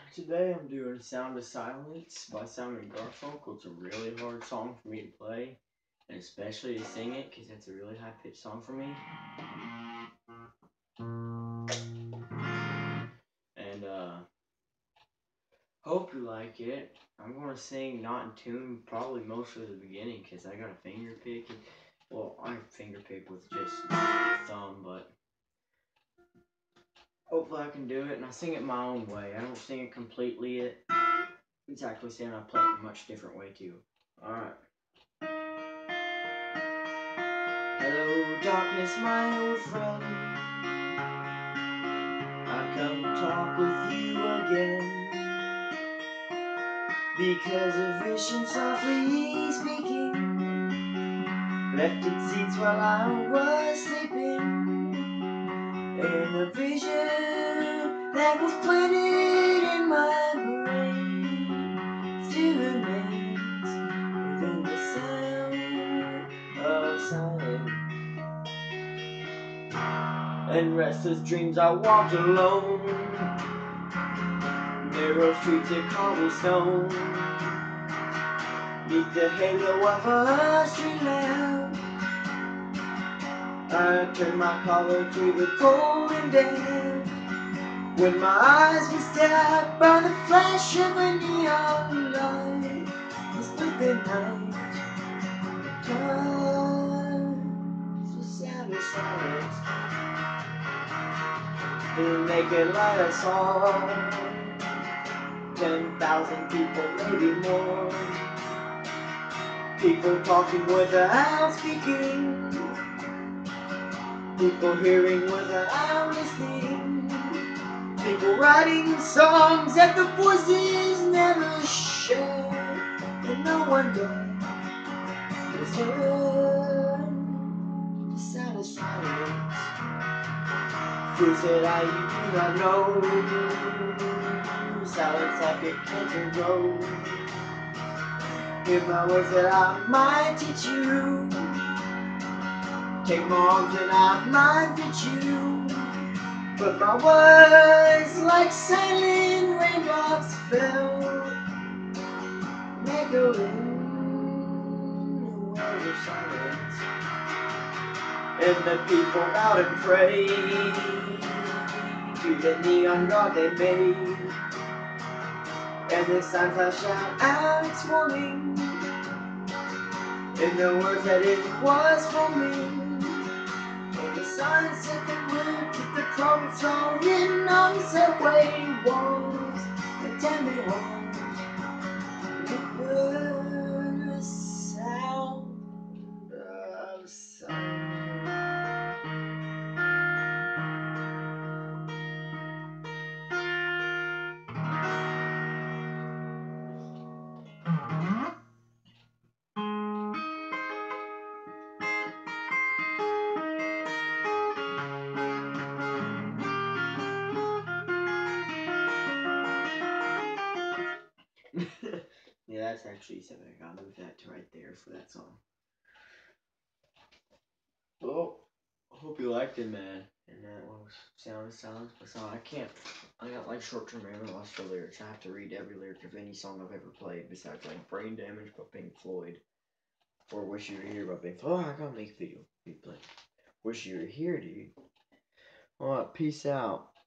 Today I'm doing Sound of Silence by Simon and Garfunkel. It's a really hard song for me to play, and especially to sing it, because that's a really high-pitched song for me. And, hope you like it. I'm going to sing not in tune probably most of the beginning, because I got a finger pick. Well, I finger pick with just thumb, but hopefully I can do it, and I sing it my own way. I don't sing it completely exactly same. I play it a much different way too. Alright. Hello, darkness, my old friend. I've come to talk with you again, because a vision softly speaking left its seeds while I was sleeping. And a vision that was planted in my brain still remains within the sound of silence. And restless dreams I walked alone, narrow streets of cobblestone, neath the halo of a street lamp. I turned my collar to the cold and damp, when my eyes were stabbed by the flash of a neon light. I split the night, touched the sound of silence. In the naked light I saw 10,000 people, maybe more. People talking without speaking, people hearing without listening, people writing songs that the voices never shared, and no one there was heard. The sound of silence. Fool said I, you do not know. Silence like a cancer grows. Hear my words that I might teach you. Take my arms and I might reach you. But my words like silent raindrops fell, echoing the world of silence. And the people bowed and prayed to the neon god they made. And the sign flashed out its warning in the words that it was for me. And the sign said the words that the prophets are written on subway walls. But tell me why it was a sound of silence. Yeah, that's actually something. I gotta move that to right there for that song. Well, hope you liked it, man. And that was Sound of Silence by song. I got like short-term memory loss for lyrics. I have to read every lyric of any song I've ever played besides like Brain Damage by Pink Floyd or Wish You Were Here by Pink Floyd. Oh, I gotta make a video. Wish You Were Here, dude. Alright, peace out.